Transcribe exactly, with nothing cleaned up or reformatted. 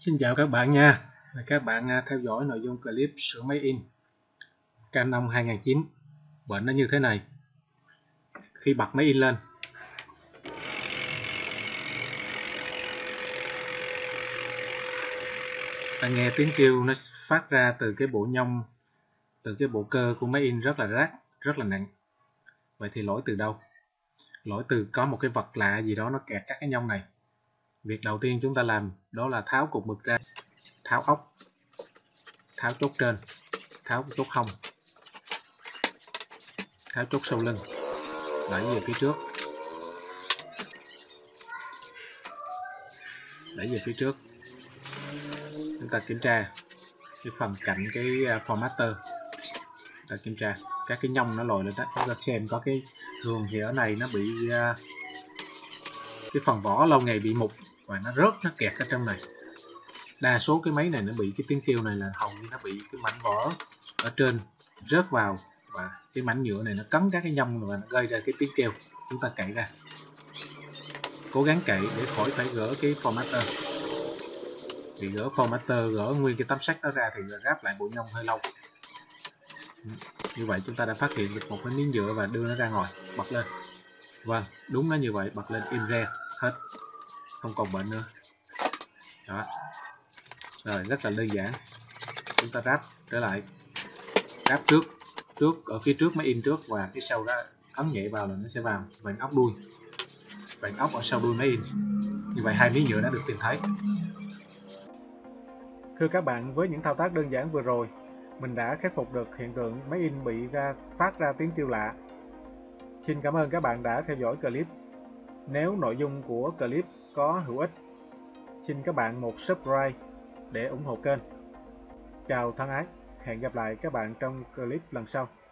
Xin chào các bạn nha. Các bạn theo dõi nội dung clip sửa máy in Canon hai nghìn chín. Bệnh nó như thế này. Khi bật máy in lên, ta nghe tiếng kêu nó phát ra từ cái bộ nhông, từ cái bộ cơ của máy in rất là rác, rất là nặng. Vậy thì lỗi từ đâu? Lỗi từ có một cái vật lạ gì đó nó kẹt các cái nhông này. Việc đầu tiên chúng ta làm đó là tháo cục mực ra, tháo ốc, tháo chốt trên, tháo chốt hông, tháo chốt sau lưng, đẩy về phía trước, đẩy về phía trước. Chúng ta kiểm tra cái phần cạnh cái formatter, ta kiểm tra các cái nhông nó lồi lên đó. Chúng ta xem có cái thường thì ở này nó bị cái phần vỏ lâu ngày bị mục và nó rớt, nó kẹt ở trong này. Đa số cái máy này nó bị cái tiếng kêu này là hầu như nó bị cái mảnh vỏ ở trên rớt vào, và cái mảnh nhựa này nó cấn các cái nhông và nó gây ra cái tiếng kêu. Chúng ta cạy ra, cố gắng cạy để khỏi phải gỡ cái formatter. Thì gỡ formatter, gỡ nguyên cái tấm sắt đó ra thì ráp lại bộ nhông hơi lâu. Như vậy chúng ta đã phát hiện được một cái miếng nhựa và đưa nó ra ngoài, bật lên. Vâng, đúng nó như vậy, bật lên im re hết, không còn bệnh nữa. Đó. Rồi, rất là đơn giản. Chúng ta ráp trở lại, ráp trước, trước ở phía trước máy in trước, và cái sau đó ấn nhẹ vào là nó sẽ vào vành ốc đuôi, vành ốc ở sau đuôi máy in. Như vậy hai miếng nhựa đã được tìm thấy. Thưa các bạn, với những thao tác đơn giản vừa rồi, mình đã khắc phục được hiện tượng máy in bị ra phát ra tiếng kêu lạ. Xin cảm ơn các bạn đã theo dõi clip. Nếu nội dung của clip có hữu ích, xin các bạn một subscribe để ủng hộ kênh. Chào thân ái, hẹn gặp lại các bạn trong clip lần sau.